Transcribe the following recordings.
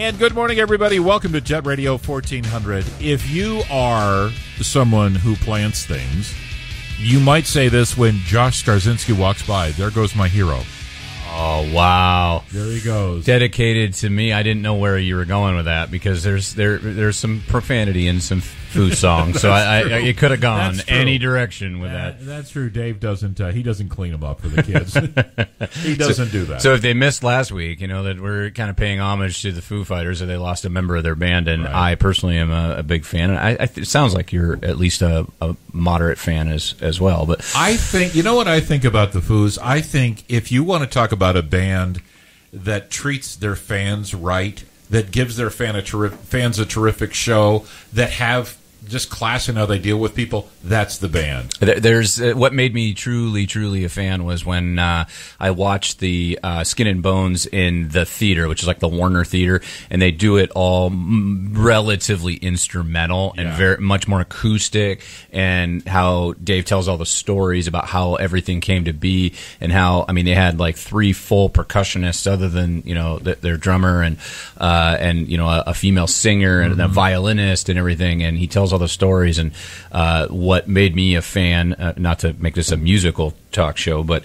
And good morning, everybody. Welcome to Jet Radio 1400. If you are someone who plants things, you might say this when Josh Skarzinski walks by. There goes my hero. Oh, wow. There he goes. Dedicated to me. I didn't know where you were going with that because there's some profanity in some Foo songs, so it could have gone any direction with that. That's true. Dave doesn't he doesn't clean them up for the kids. He doesn't do that. So if they missed last week, you know, that we're kind of paying homage to the Foo Fighters, and they lost a member of their band, and right. I personally am a big fan. And it sounds like you're at least a moderate fan as well. But I think, you know what I think about the Foos? I think if you want to talk about a band that treats their fans right, that gives their fans a terrific show, that have just class in how they deal with people, that's the band. There's what made me truly a fan was when I watched the Skin and Bones in the theater, which is like the Warner Theater, and they do it all relatively instrumental and very much more acoustic, and how Dave tells all the stories about how everything came to be, and how, I mean, they had like 3 full percussionists other than, you know, their drummer and you know, a female singer and a violinist and everything, and he tells all the stories. And what made me a fan, not to make this a musical talk show, but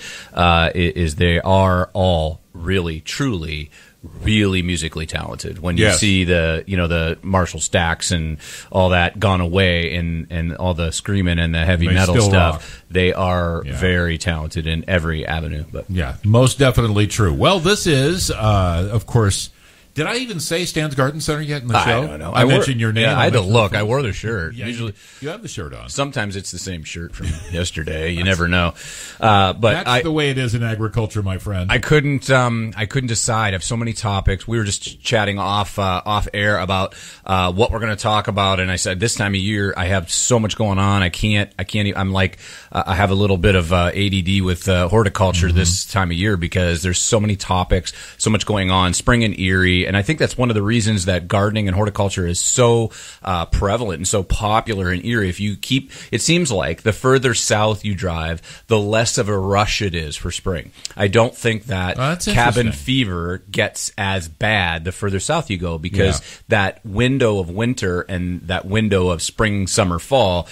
is they are all really truly really musically talented. When you see the Marshall Stacks and all that gone away, and all the screaming and the heavy metal stuff, rock. They are very talented in every avenue. But yeah, most definitely true. Well, this is of course, did I even say Stan's Garden Center yet in the show? I don't know. I mentioned your name. Yeah, I had to look. I wore the shirt. Yeah, usually, you have the shirt on. Sometimes it's the same shirt from yesterday. You never know. But that's the way it is in agriculture, my friend. I couldn't decide. I have so many topics. We were just chatting off air about what we're going to talk about, and I said this time of year I have so much going on. I can't. I'm like I have a little bit of ADD with horticulture this time of year because there's so many topics, so much going on. Spring in Erie. And I think that's one of the reasons that gardening and horticulture is so prevalent and so popular in Erie. If you keep, it seems like the further south you drive, the less of a rush it is for spring. I don't think that cabin fever gets as bad the further south you go, because that window of winter and that window of spring, summer, fall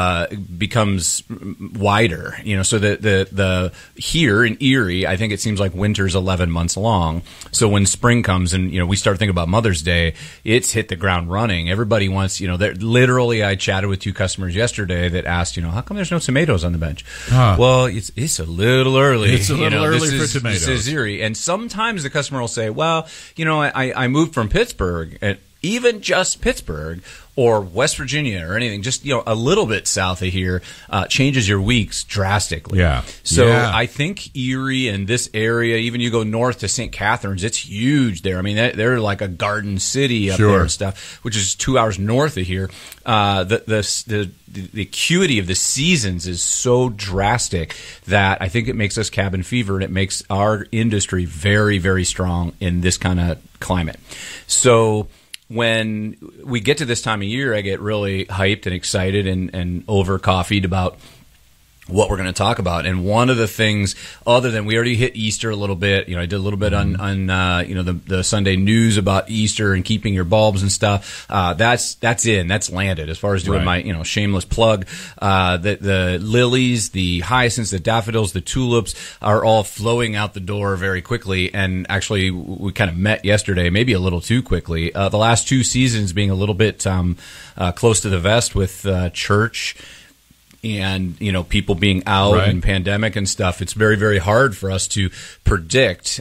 becomes wider. You know, so the here in Erie, I think it seems like winter's 11 months long. So when spring comes and, you know, we start thinking about Mother's Day, it's hit the ground running. Everybody wants, you know, literally I chatted with 2 customers yesterday that asked, you know, how come there's no tomatoes on the bench? Well, it's a little early. It's a little early for tomatoes. This is Erie. And sometimes the customer will say, well, you know, I moved from Pittsburgh, and even just Pittsburgh or West Virginia or anything, just, you know, a little bit south of here changes your weeks drastically. Yeah. So I think Erie and this area, even you go north to St. Catharines, it's huge there. I mean, they're like a garden city up there and stuff, which is 2 hours north of here. The acuity of the seasons is so drastic that I think it makes us cabin fever, and it makes our industry very, very strong in this kind of climate. So when we get to this time of year, I get really hyped and excited and over coffeeed about what we're going to talk about. And one of the things, other than we already hit Easter a little bit, you know, I did a little bit on you know, the Sunday news about Easter and keeping your bulbs and stuff. That's landed as far as doing my, you know, shameless plug. The lilies, the hyacinths, the daffodils, the tulips are all flowing out the door very quickly. And actually, we kind of met yesterday, maybe a little too quickly. The last 2 seasons being a little bit close to the vest with church and, you know, people being out and pandemic and stuff. It's very, very hard for us to predict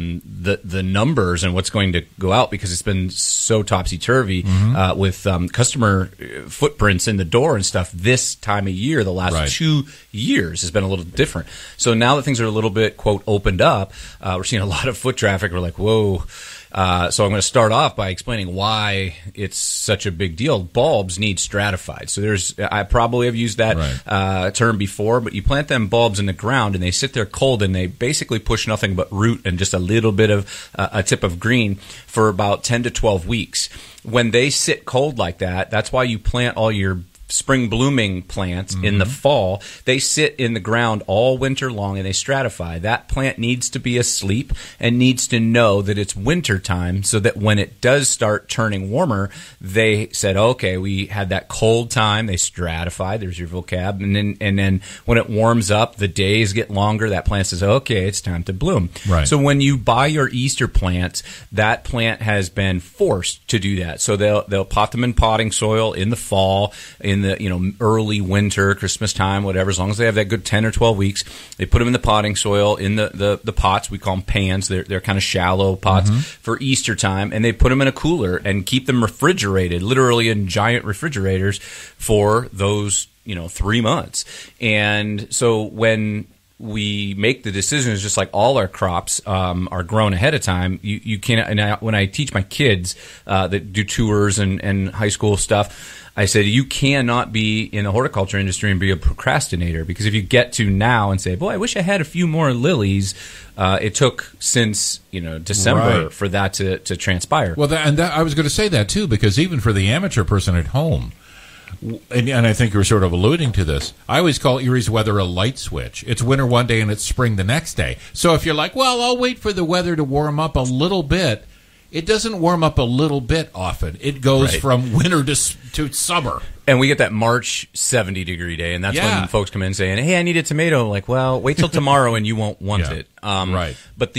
the numbers and what's going to go out, because it's been so topsy-turvy with customer footprints in the door and stuff. This time of year, the last 2 years, has been a little different. So now that things are a little bit, quote, opened up, we're seeing a lot of foot traffic. We're like, whoa. So I'm going to start off by explaining why it's such a big deal. Bulbs need stratified. So I probably have used that term before, but you plant them bulbs in the ground and they sit there cold and they basically push nothing but root and just a little bit of a tip of green for about 10 to 12 weeks. When they sit cold like that, that's why you plant all your spring blooming plants in the fall, they sit in the ground all winter long and they stratify. That plant needs to be asleep and needs to know that it's winter time, so that when it does start turning warmer, they said, okay, we had that cold time, they stratify, there's your vocab, and then when it warms up, the days get longer, that plant says, okay, it's time to bloom. Right. So when you buy your Easter plants, that plant has been forced to do that. So they'll pot them in potting soil in the fall, in the early winter, Christmas time, whatever. As long as they have that good 10 or 12 weeks, they put them in the potting soil in the pots. We call them pans. They're kind of shallow pots for Easter time, and they put them in a cooler and keep them refrigerated, literally in giant refrigerators, for those 3 months. And so when we make the decisions, just like all our crops are grown ahead of time, you can't. And when I teach my kids that do tours and high school stuff, I said, you cannot be in the horticulture industry and be a procrastinator, because if you get to now and say, boy, I wish I had a few more lilies, it took since December for that to transpire. Well, I was going to say that too, because even for the amateur person at home, and I think you're sort of alluding to this, I always call Erie's weather a light switch. It's winter one day and it's spring the next day. So if you're like, well, I'll wait for the weather to warm up a little bit, it doesn't warm up a little bit often. It goes from winter to summer. And we get that March 70-degree day, and that's when folks come in saying, hey, I need a tomato. I'm like, well, wait till tomorrow and you won't want it. Right. But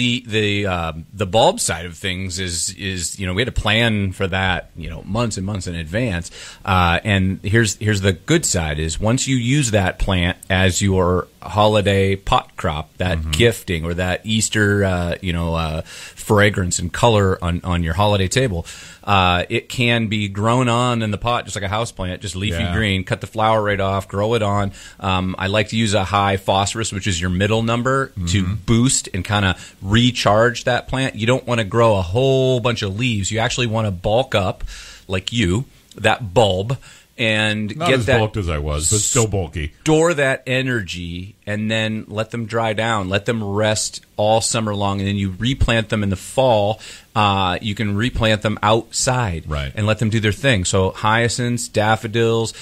the bulb side of things is we had to plan for that months and months in advance. And here's the good side is, once you use that plant as your holiday pot crop, that gifting or that Easter fragrance and color on your holiday table, it can be grown on in the pot just like a house plant, just leafy green. Cut the flower right off, grow it on. I like to use a high phosphorus, which is your middle number, to boost and kind of recharge that plant. You don't want to grow a whole bunch of leaves. You actually want to bulk up, like that bulb, and not get as that bulked as I was, but still bulky. Store that energy and then let them dry down. Let them rest all summer long, and then you replant them in the fall. You can replant them outside and let them do their thing. So hyacinths, daffodils,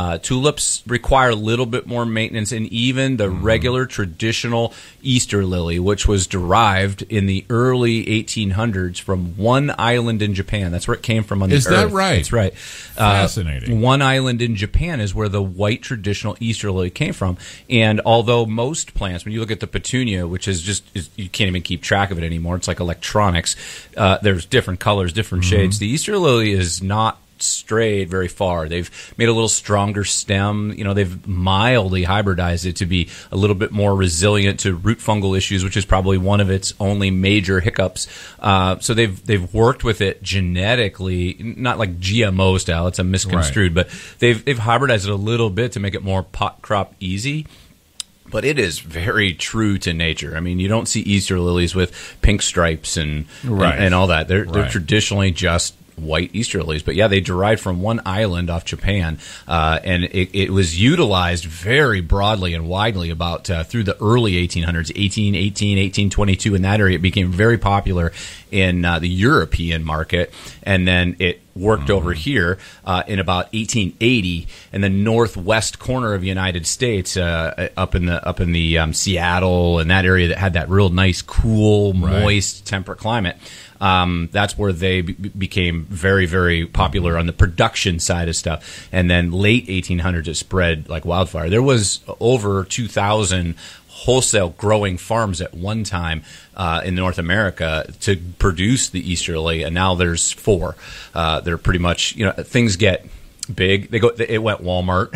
tulips require a little bit more maintenance, and even the regular traditional Easter lily, which was derived in the early 1800s from one island in Japan. That's where it came from on the earth. Is that right? That's right. Fascinating. One island in Japan is where the white traditional Easter lily came from. And although most plants, when you look at the petunia, which is you can't even keep track of it anymore, it's like electronics. There's different colors, different shades. The Easter lily is not strayed very far. They've made a little stronger stem. They've mildly hybridized it to be a little bit more resilient to root fungal issues, which is probably one of its only major hiccups. So they've worked with it genetically, not like GMO style. It's a misconstrued, but they've hybridized it a little bit to make it more pot crop easy. But it is very true to nature. I mean, you don't see Easter lilies with pink stripes and all that. They're traditionally just white Easter lilies. But yeah, they derived from one island off Japan, and it was utilized very broadly and widely about through the early 1800s, 1818, 1822. In that area, it became very popular in the European market, and then it worked over here in about 1880 in the northwest corner of the United States, up in the Seattle and that area that had that real nice, cool, moist, temperate climate. That's where they became very, very popular on the production side of stuff. And then late 1800s, it spread like wildfire. There was over 2,000 wholesale growing farms at one time in North America to produce the Easter lily, and now there's 4. They're pretty much, things get big. It went Walmart,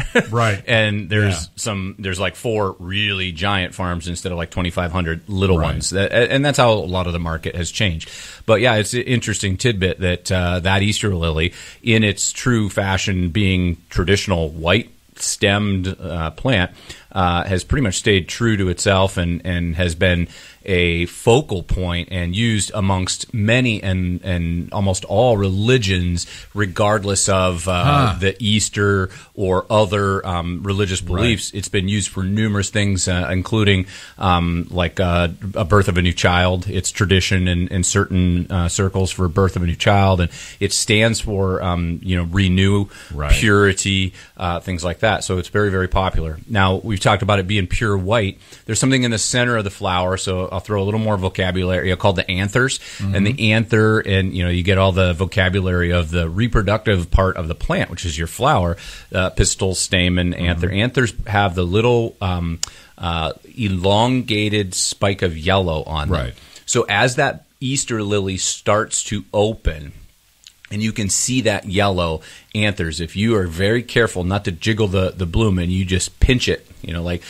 and there's like 4 really giant farms instead of like 2,500 little ones. And that's how a lot of the market has changed. But yeah, it's an interesting tidbit that that Easter lily, in its true fashion, being traditional white stemmed plant, has pretty much stayed true to itself and has been a focal point and used amongst many and almost all religions, regardless of the Easter or other religious beliefs. Right. It's been used for numerous things, including like a birth of a new child. It's tradition in certain circles for birth of a new child, and it stands for renew, right, purity, things like that. So it's very, very popular. Now, we've talked about it being pure white. There's something in the center of the flower, so I'll throw a little more vocabulary called the anthers. Mm-hmm. And the anther, and you get all the vocabulary of the reproductive part of the plant, which is your flower, pistil, stamen, anther. Mm-hmm. Anthers have the little elongated spike of yellow on them. Right. So as that Easter lily starts to open, and you can see that yellow anthers, if you are very careful not to jiggle the bloom and you just pinch it, like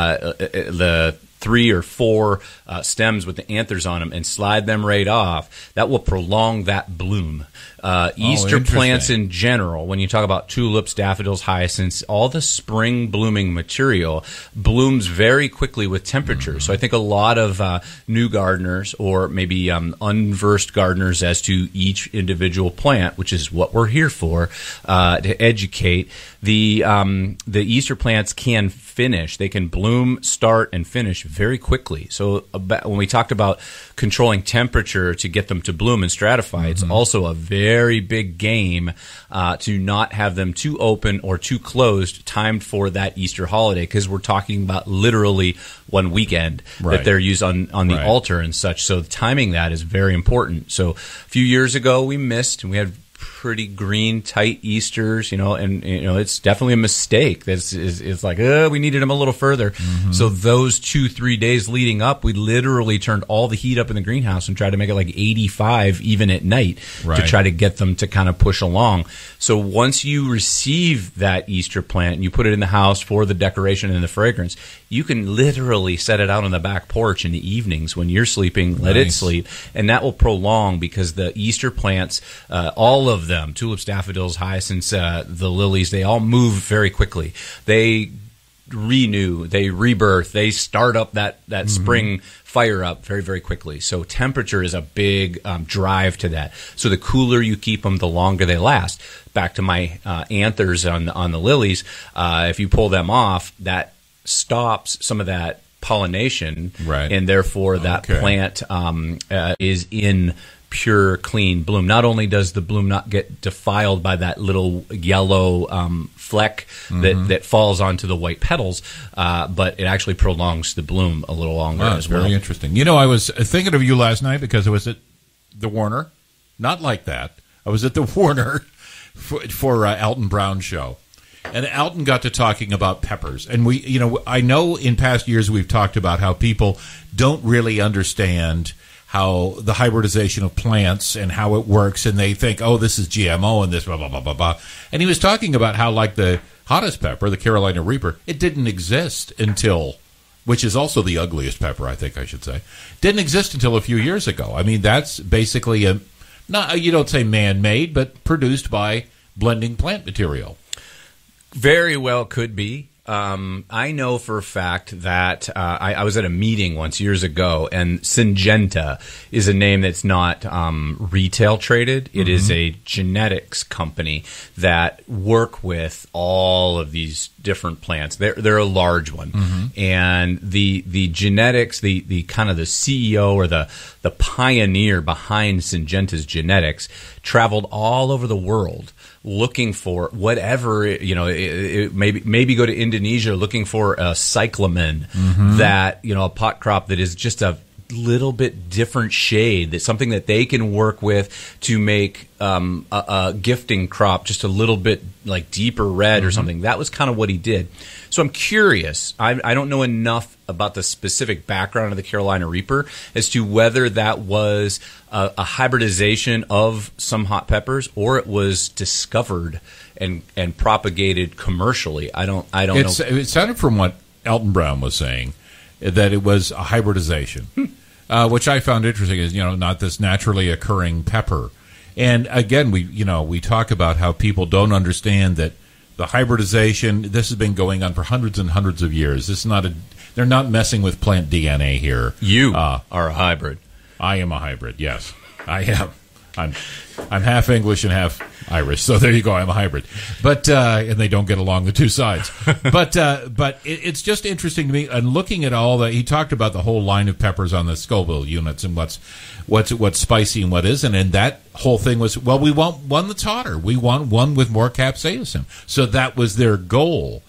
the 3 or 4 stems with the anthers on them and slide them right off, that will prolong that bloom. Easter plants in general, when you talk about tulips, daffodils, hyacinths, all the spring blooming material blooms very quickly with temperature. Mm-hmm. So I think a lot of new gardeners, or maybe unversed gardeners as to each individual plant, which is what we're here for, to educate, the Easter plants can finish. They can bloom, start, and finish very quickly. So when we talked about controlling temperature to get them to bloom and stratify, mm-hmm, it's also a very big game to not have them too open or too closed, timed for that Easter holiday, because we're talking about literally one weekend, right, that they're used on the right, altar and such. So timing that is very important. So a few years ago we missed, and we had pretty green, tight Easters, and it's definitely a mistake. It's like, we needed them a little further. Mm-hmm. So those 2-3 days leading up, we literally turned all the heat up in the greenhouse and tried to make it like 85 even at night, right, to try to get them to kind of push along. So once you receive that Easter plant and you put it in the house for the decoration and the fragrance, you can literally set it out on the back porch in the evenings when you're sleeping, let it sleep, and that will prolong, because the Easter plants, all of them, tulips, daffodils, hyacinths, the lilies, they all move very quickly. They renew, they rebirth, they start up that mm-hmm, spring fire up very, very quickly. So temperature is a big drive to that. So the cooler you keep them, the longer they last. Back to my anthers on the lilies, if you pull them off, that stops some of that pollination, right, and therefore that plant is in pure, clean bloom. Not only does the bloom not get defiled by that little yellow fleck mm-hmm, that falls onto the white petals, but it actually prolongs the bloom a little longer as well. Very interesting. I was thinking of you last night because I was at the Warner. Not like that. I was at the Warner for Alton Brown's show. And Alton got to talking about peppers. And I know in past years we've talked about how people don't really understand how the hybridization of plants and how it works, and they think, this is GMO and this blah, blah, blah, blah, blah. And he was talking about how, like, the hottest pepper, the Carolina Reaper, it didn't exist until, which is also the ugliest pepper, I think I should say, didn't exist until a few years ago. I mean, that's basically you don't say man-made, but produced by blending plant material. Very well could be. I know for a fact that I was at a meeting once years ago, and Syngenta is a name that's not retail traded. It mm-hmm, is a genetics company that work with all of these different plants. They're a large one, mm-hmm, and the genetics, the kind of the CEO or the pioneer behind Syngenta's genetics traveled all over the world looking for whatever, maybe go to Indonesia looking for a cyclamen, mm-hmm, that, a pot crop that is just a little bit different shade, that's something that they can work with to make a gifting crop just a little bit like deeper red, mm-hmm, or something. That was kind of what he did. So I'm curious. I don't know enough about the specific background of the Carolina Reaper as to whether that was a hybridization of some hot peppers, or it was discovered and propagated commercially. I don't know. It sounded from what Alton Brown was saying that it was a hybridization, which I found interesting. Is not this naturally occurring pepper. And again, we talk about how people don't understand that the hybridization, this has been going on for hundreds and hundreds of years. This is not they're not messing with plant DNA here. You are a hybrid. I am a hybrid, yes. I am. I'm half English and half Irish, so there you go. I'm a hybrid, but and they don't get along, the two sides. But it's just interesting to me. And looking at all he talked about the whole line of peppers on the Scoville units and what's spicy and what isn't. And that whole thing was, well, we want one that's hotter. We want one with more capsaicin. So that was their goal.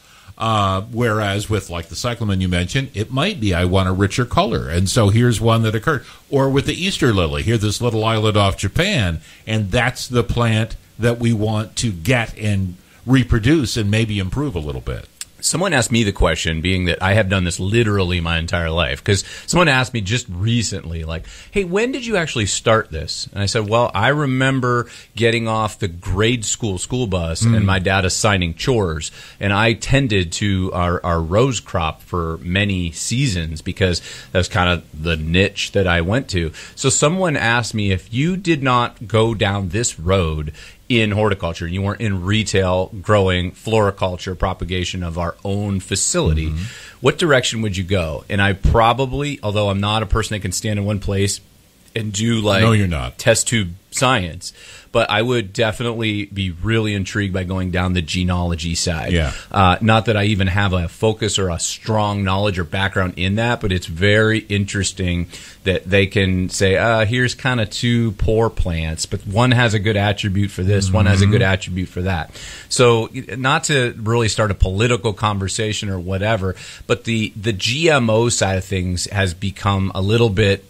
Whereas with like the cyclamen you mentioned, it might be I want a richer color, and so here's one that occurred. Or with the Easter lily, here's this little islet off Japan, and that's the plant that we want to get and reproduce and maybe improve a little bit. Someone asked me the question, being that I have done this literally my entire life, because someone asked me just recently, like, hey, when did you actually start this? And I said, well, I remember getting off the grade school bus and my dad assigning chores, and I tended to our rose crop for many seasons because that's kind of the niche that I went to. So someone asked me, if you did not go down this road in horticulture, you weren't in retail growing floriculture propagation of our own facility, what direction would you go? And I probably, although I'm not a person that can stand in one place and do like no, you're not. Test tube science, but I would definitely be really intrigued by going down the genealogy side. Yeah. Not that I even have a focus or a strong knowledge or background in that, but it's very interesting that they can say, here's kind of two poor plants, but one has a good attribute for this, one has a good attribute for that. So not to really start a political conversation or whatever, but the GMO side of things has become a little bit,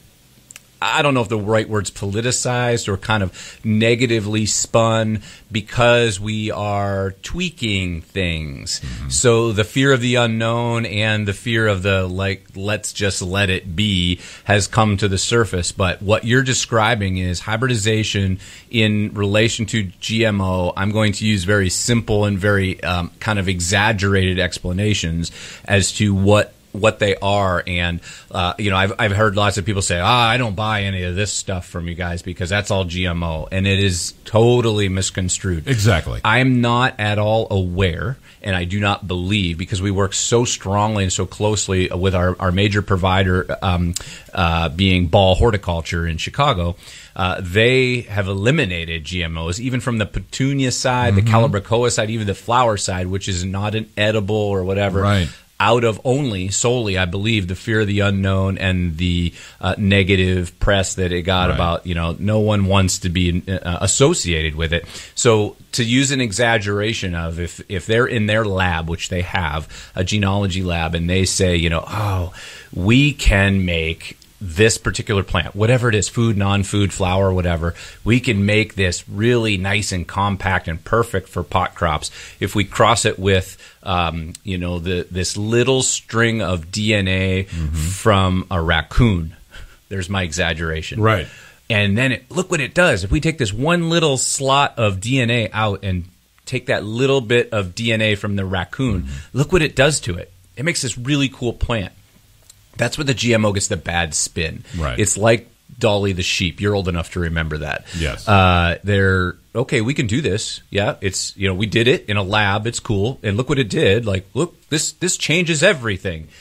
I don't know if the right word's politicized or kind of negatively spun because we are tweaking things. So the fear of the unknown and the fear of the, like, let's just let it be has come to the surface. But what you're describing is hybridization in relation to GMO. I'm going to use very simple and very kind of exaggerated explanations as to what they are. And I've heard lots of people say, I don't buy any of this stuff from you guys because that's all GMO, and it is totally misconstrued. Exactly. I am not at all aware, and I do not believe, because we work so strongly and so closely with our major provider being Ball Horticulture in Chicago. They have eliminated GMOs, even from the petunia side, the calibrachoa side, even the flower side, which is not an edible or whatever. Right. Out of solely, I believe, the fear of the unknown and the negative press that it got about, no one wants to be associated with it. So to use an exaggeration of if they're in their lab, which they have, a genealogy lab, and they say, we can make this particular plant, whatever it is, food, non-food, flower, whatever, we can make this really nice and compact and perfect for pot crops if we cross it with this little string of DNA from a raccoon. There's my exaggeration. Right. And then look what it does. If we take this one little slot of DNA out and take that little bit of DNA from the raccoon, look what it does to it. It makes this really cool plant. That's where the GMO gets the bad spin. Right. It's like Dolly the sheep. You're old enough to remember that. Yes. They're okay. We can do this. Yeah. It's we did it in a lab. It's cool. And look what it did. Like, look, this changes everything.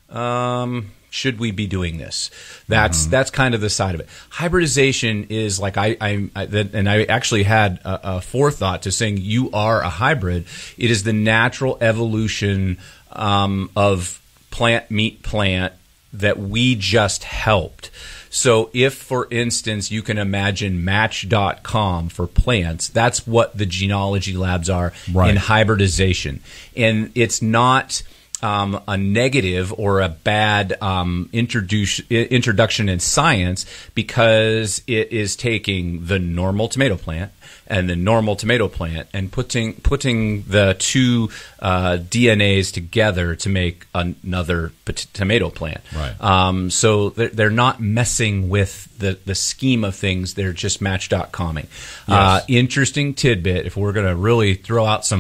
Should we be doing this? That's kind of the side of it. Hybridization is like and I actually had a forethought to saying you are a hybrid. It is the natural evolution of plant meet plant that we just helped. So if, for instance, you can imagine Match.com for plants, that's what the genealogy labs are in hybridization. And it's not a negative or a bad introduction in science, because it is taking the normal tomato plant and the normal tomato plant and putting the two DNAs together to make another tomato plant. Right. So they're not messing with the scheme of things. They're just Match.comming. Yes. Interesting tidbit, if we're going to really throw out some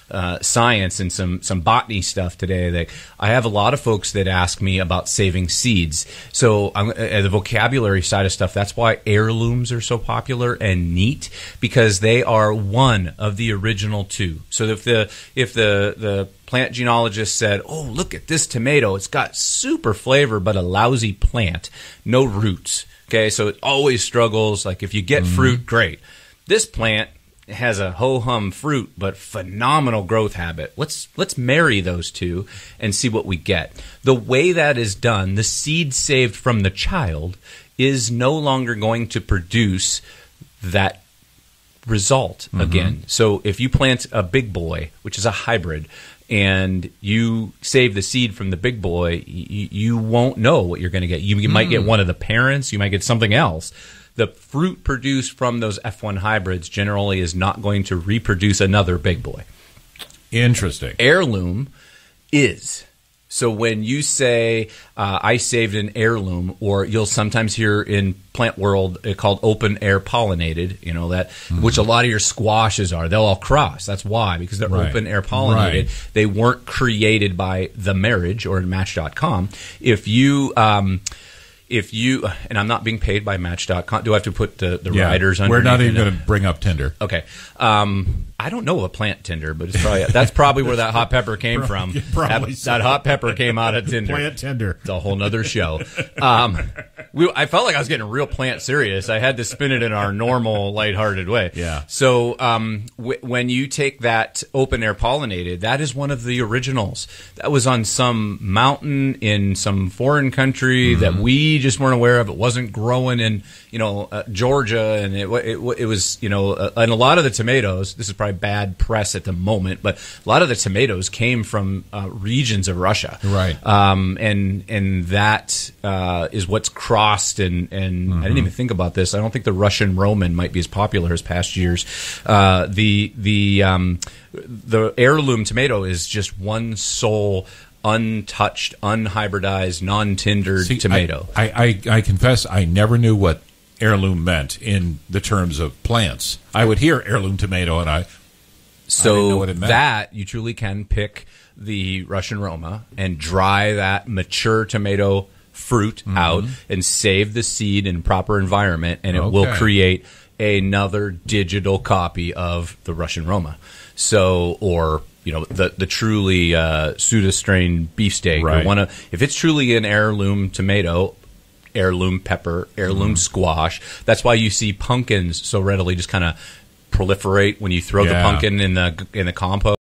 science and some botany stuff today. That I have a lot of folks that ask me about saving seeds. So the vocabulary side of stuff, that's why heirlooms are so popular and neat, because they are one of the original two. So if the plant genealogist said, "Oh, look at this tomato. It's got super flavor, but a lousy plant, no roots." Okay, so it always struggles. Like if you get fruit, great. This plant has a ho-hum fruit, but phenomenal growth habit. Let's marry those two and see what we get. The way that is done, the seed saved from the child is no longer going to produce that result again. So if you plant a big boy, which is a hybrid, and you save the seed from the big boy, you won't know what you're going to get. You might get one of the parents, you might get something else. The fruit produced from those F1 hybrids generally is not going to reproduce another big boy. Interesting. Heirloom is. So when you say, I saved an heirloom, or you'll sometimes hear in plant world called open air pollinated, that which a lot of your squashes are. They'll all cross. That's why, because they're open air pollinated. Right. They weren't created by The Marriage or Match.com. If you, and I'm not being paid by Match.com. Do I have to put the riders under? We're not even going to bring up Tinder. Okay. I don't know a plant Tinder, but that's probably where that hot pepper came from. That hot pepper came out of Tinder. Plant Tinder. It's a whole nother show. I felt like I was getting real plant serious. I had to spin it in our normal, lighthearted way. Yeah. So when you take that open air pollinated, that is one of the originals. That was on some mountain in some foreign country that we just weren't aware of. It wasn't growing in Georgia, and it was and a lot of the tomatoes. This is probably bad press at the moment, but a lot of the tomatoes came from regions of Russia, right? And that is what's crossed. And I didn't even think about this. I don't think the Russian Roman might be as popular as past years. The heirloom tomato is just one sole, untouched, unhybridized, non-tindered tomato. I confess I never knew what heirloom meant in the terms of plants. I would hear heirloom tomato, and I didn't know what it meant. That you truly can pick the Russian Roma and dry that mature tomato fruit out and save the seed in proper environment, and it will create another digital copy of the Russian Roma. So, or the truly pseudo-strain beefsteak, or if it's truly an heirloom tomato, heirloom pepper, heirloom squash. That's why you see pumpkins so readily just kind of proliferate when you throw the pumpkin in the compost.